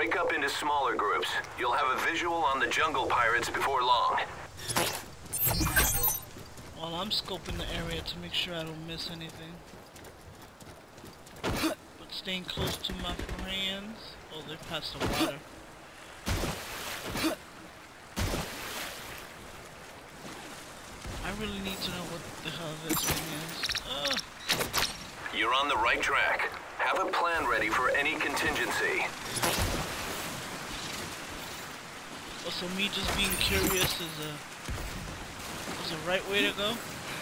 Break up into smaller groups. You'll have a visual on the jungle pirates before long. Well, I'm scoping the area to make sure I don't miss anything. But staying close to my friends. Oh, they're past the water. I really need to know what the hell this thing is. You're on the right track. Have a plan ready for any contingency. Also, me just being curious is the right way to go.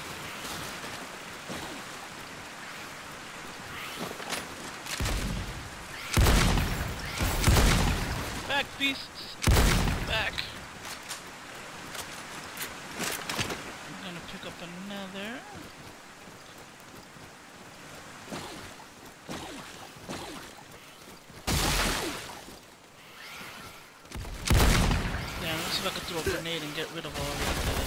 Back, beasts! Back! I'm gonna pick up another. Yeah, let's see if I can throw a grenade and get rid of all of this.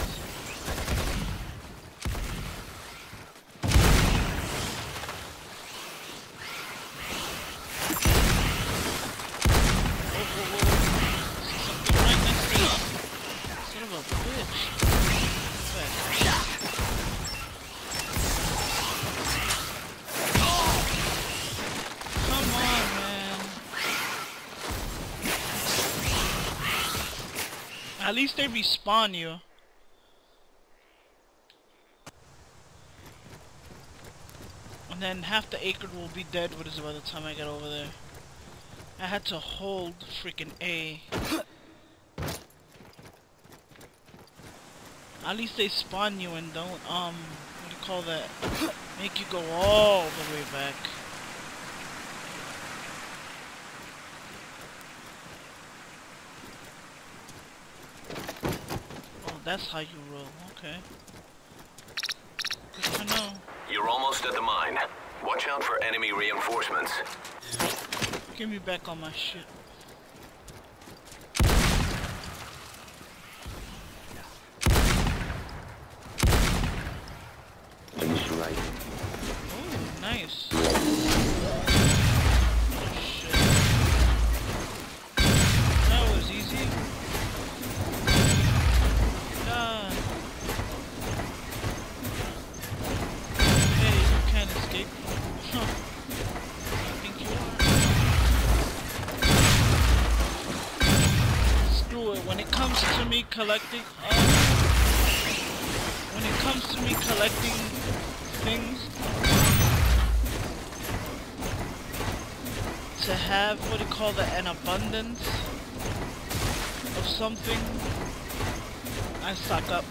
At least they respawn you. And then half the acre will be dead by the time I get over there. I had to hold freaking A. At least they spawn you and don't, what do you call that? Make you go all the way back. That's how you roll, okay. Good to know. You're almost at the mine. Watch out for enemy reinforcements. Get me back on my shit. Finish right. Oh, nice. Oh, shit. That was easy. Hey, you can't escape. I think you are. Screw it. When it comes to me collecting, things, to have what do you call that, an abundance of something, I stock up.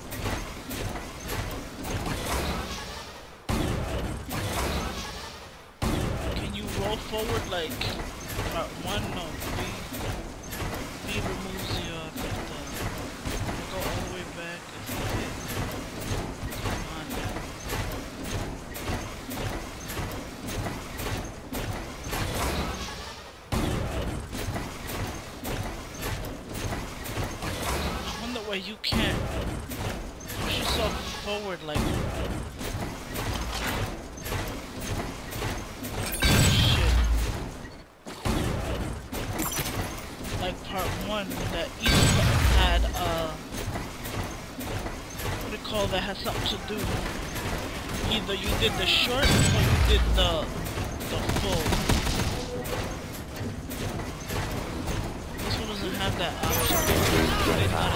Can you roll forward like part 1? No, B removes you off of the... Go all the way back. Come on, man. I wonder why you can't push yourself forward like... Shit. Like part 1, that each part had what do you call that, has something to do. Either you did the short or you did the full. This one doesn't have that option. It's out of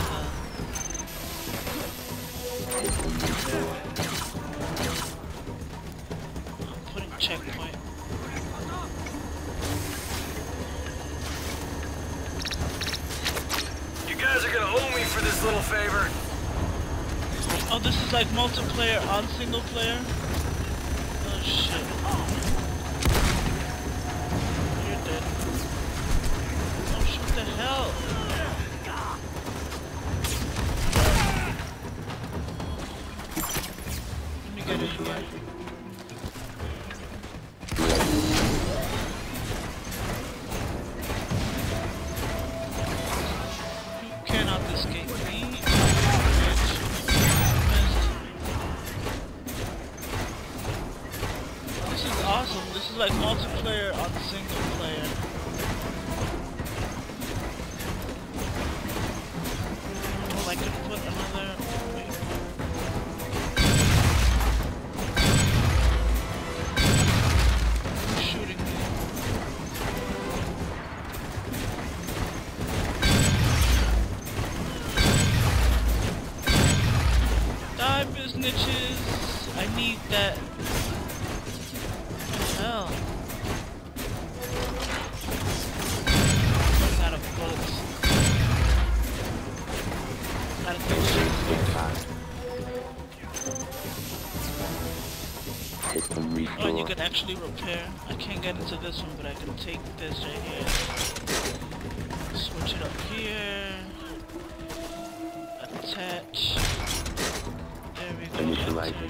I'm putting checkpoint. You guys are gonna owe me for this little favor. Oh, this is like multiplayer on single player? Oh shit. You're dead. Oh shit, what the hell? Let me get in here. You cannot escape me. Bitch. snitches. I need that. What the hell? I'm out of bullets. Gotta go shit. Oh, you can actually repair. I can't get into this one, but I can take this right here. Switch it up here. Attach. There we go. Enter.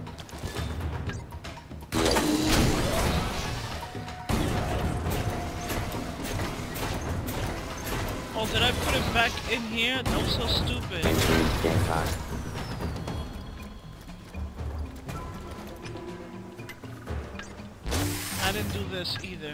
Oh, did I put it back in here? That was so stupid. I didn't do this either.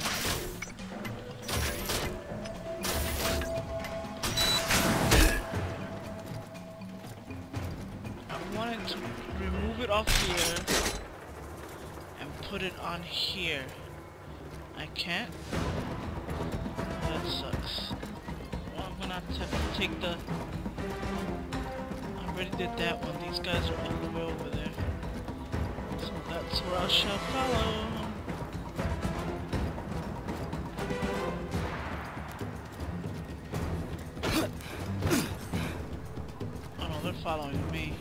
I wanted to remove it off here and put it on here. I can't? That sucks. Well, I'm gonna have to take the... I already did that one. These guys are all the way over there. So that's where I shall follow. Following me.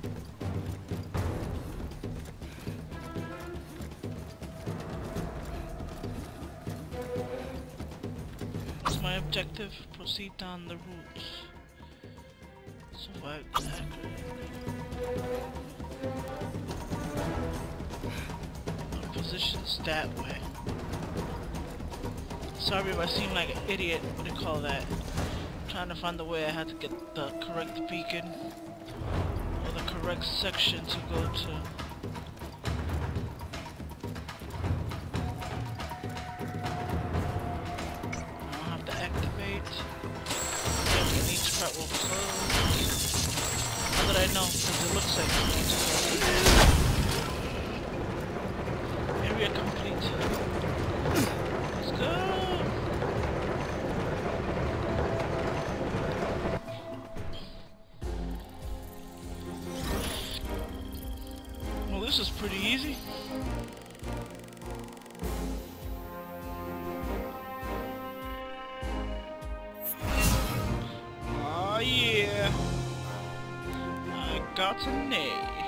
What's my objective? Proceed down the route. Survive the hacker. Positions that way. Sorry if I seem like an idiot. What do you call that? I'm trying to find the way I had to get the correct beacon. Correct section to go to. I'll have to activate. And each part will close. How did I know? Because it looks like it. Area complete. Let's go. This is pretty easy. Oh yeah, I got an A.